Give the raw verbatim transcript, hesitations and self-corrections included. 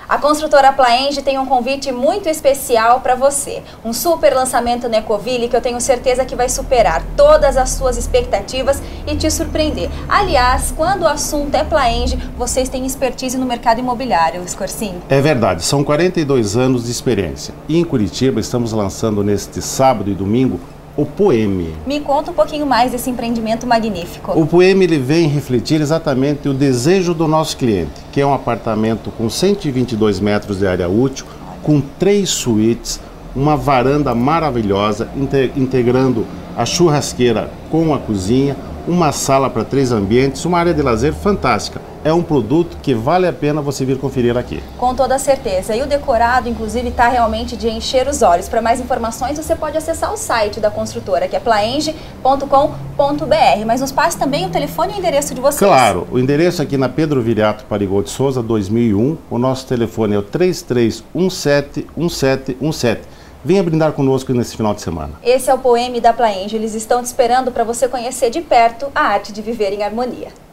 A construtora Plaenge tem um convite muito especial para você. Um super lançamento no Ecoville que eu tenho certeza que vai superar todas as suas expectativas e te surpreender. Aliás, quando o assunto é Plaenge, vocês têm expertise no mercado imobiliário, Scorsin. É verdade, são quarenta e dois anos de experiência. E em Curitiba estamos lançando neste sábado e domingo o Poeme. Me conta um pouquinho mais desse empreendimento magnífico. O Poeme ele vem refletir exatamente o desejo do nosso cliente, que é um apartamento com cento e vinte e dois metros de área útil, com três suítes, uma varanda maravilhosa, integrando a churrasqueira com a cozinha, uma sala para três ambientes, uma área de lazer fantástica. É um produto que vale a pena você vir conferir aqui. Com toda certeza. E o decorado, inclusive, está realmente de encher os olhos. Para mais informações, você pode acessar o site da construtora, que é plaenge ponto com ponto br. Mas nos passe também o telefone e o endereço de vocês. Claro, o endereço aqui na Pedro Viriato Parigol de Souza, dois mil e um. O nosso telefone é o três três um sete um sete um sete. Venha brindar conosco nesse final de semana. Esse é o Poeme da Plaenge. Eles estão te esperando para você conhecer de perto a arte de viver em harmonia.